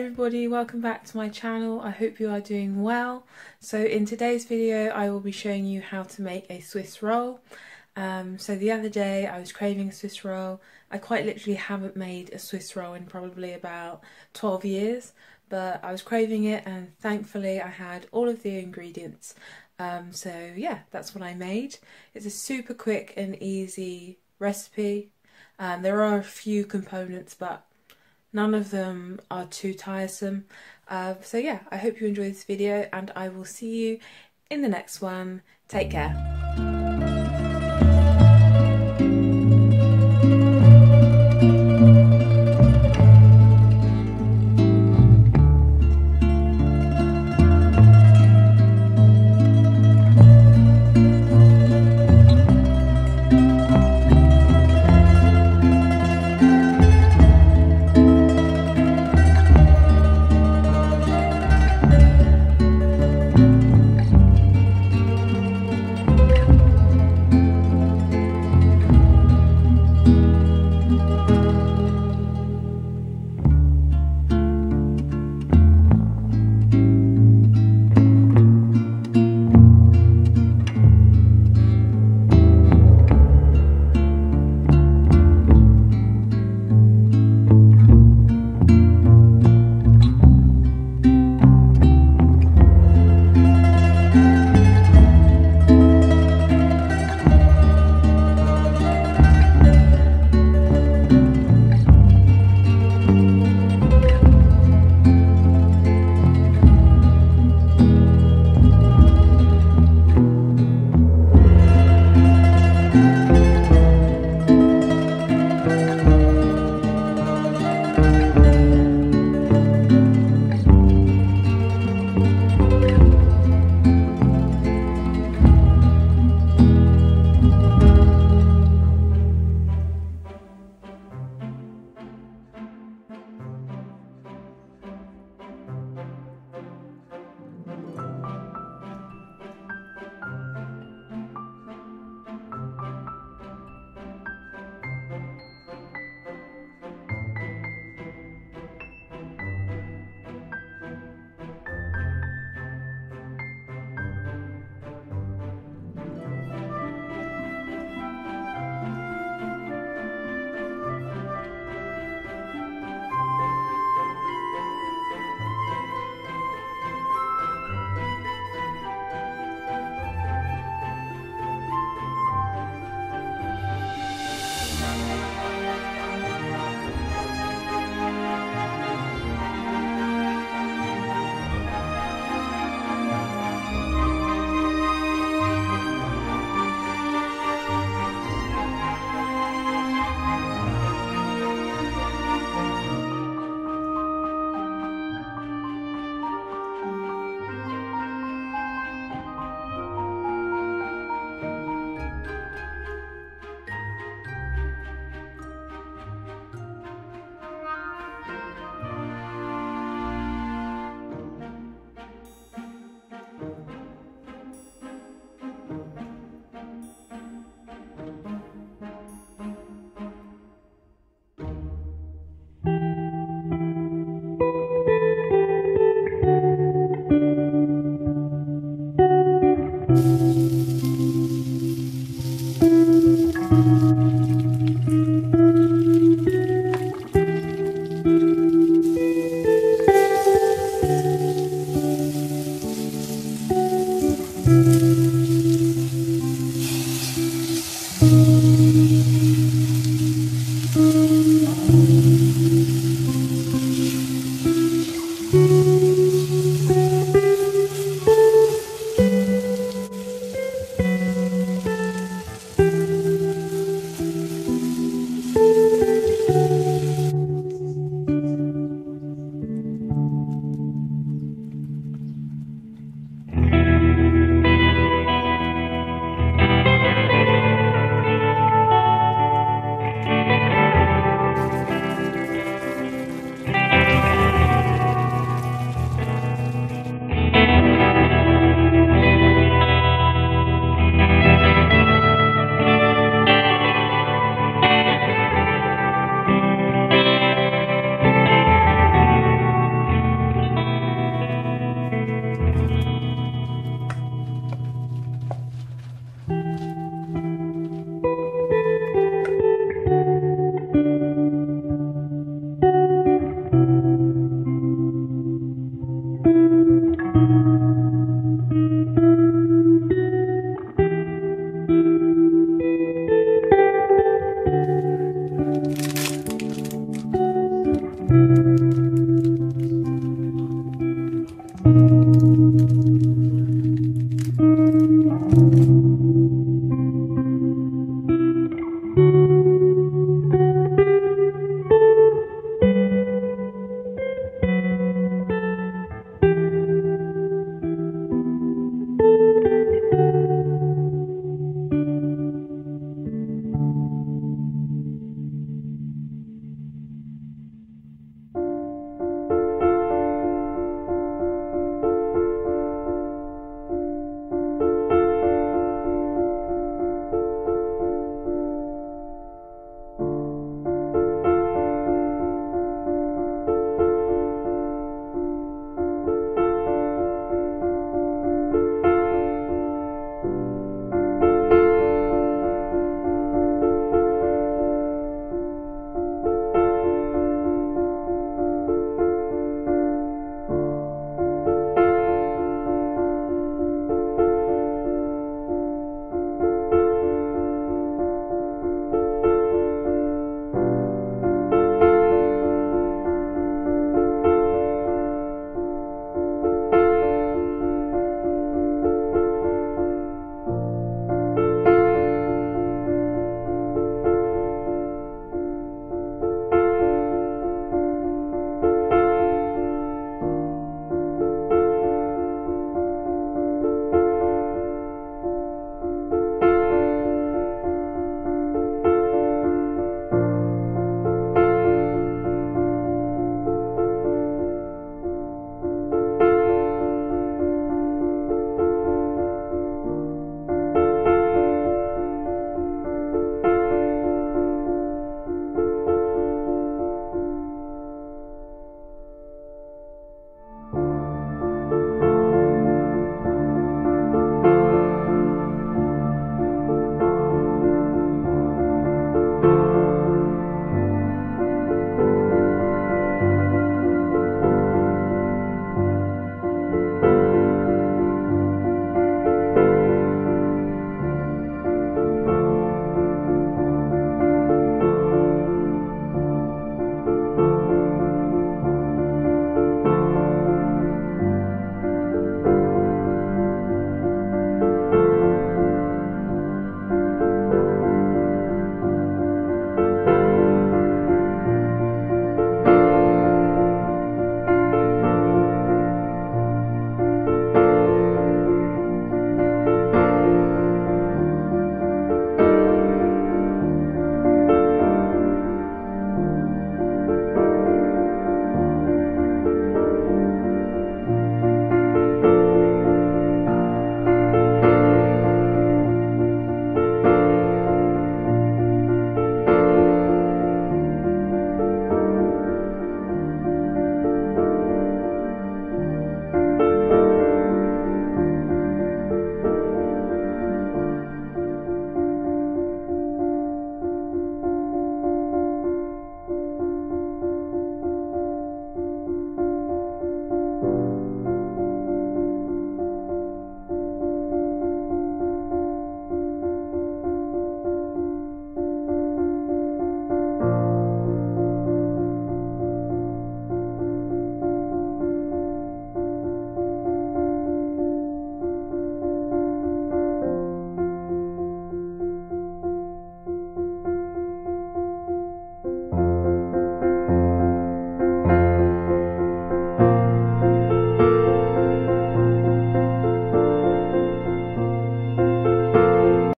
everybody, welcome back to my channel. I hope you are doing well. So in today's video I will be showing you how to make a Swiss roll. So the other day I was craving a Swiss roll. I quite literally haven't made a Swiss roll in probably about 12 years, but I was craving it and thankfully I had all of the ingredients. So yeah, that's what I made. It's a super quick and easy recipe. There are a few components, but none of them are too tiresome. So yeah, I hope you enjoyed this video and I will see you in the next one. Take care.